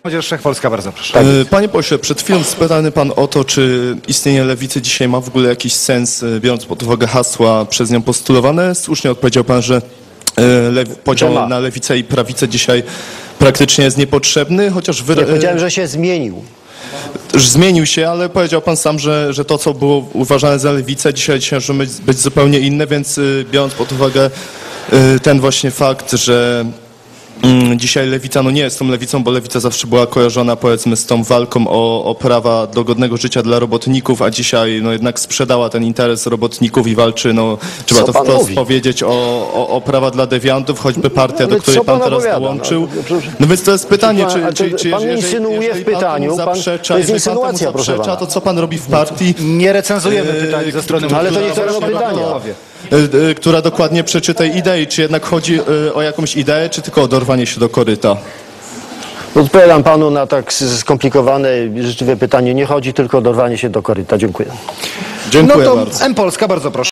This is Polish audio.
Wszechpolska, bardzo proszę. Panie pośle, przed chwilą spytany pan o to, czy istnienie lewicy dzisiaj ma w ogóle jakiś sens, biorąc pod uwagę hasła przez nią postulowane. Słusznie odpowiedział pan, że podział na lewicę i prawicę dzisiaj praktycznie jest niepotrzebny, chociaż Nie powiedziałem, że się zmienił. już zmienił się, ale powiedział pan sam, że to, co było uważane za lewicę, dzisiaj może być zupełnie inne, więc biorąc pod uwagę ten właśnie fakt, że dzisiaj lewica nie jest tą lewicą, bo lewica zawsze była kojarzona, powiedzmy, z tą walką o prawa do godnego życia dla robotników, a dzisiaj jednak sprzedała ten interes robotników i walczy, trzeba to wprost powiedzieć, o prawa dla dewiantów, choćby partia, do której pan teraz dołączył. No więc to jest pytanie, czy pan insynuuje w pytaniu, zaprzecza, jest insynuacja, proszę pana. to co pan robi w partii? Nie recenzujemy pytań ze strony... Ale to nie są pytania. Która dokładnie przeczy tej idei. Czy jednak chodzi o jakąś ideę, czy tylko o dorwanie się do koryta? Odpowiadam panu na tak skomplikowane, życzliwe pytanie. Nie chodzi tylko o dorwanie się do koryta. Dziękuję. Dziękuję No to bardzo. M-Polska, bardzo proszę.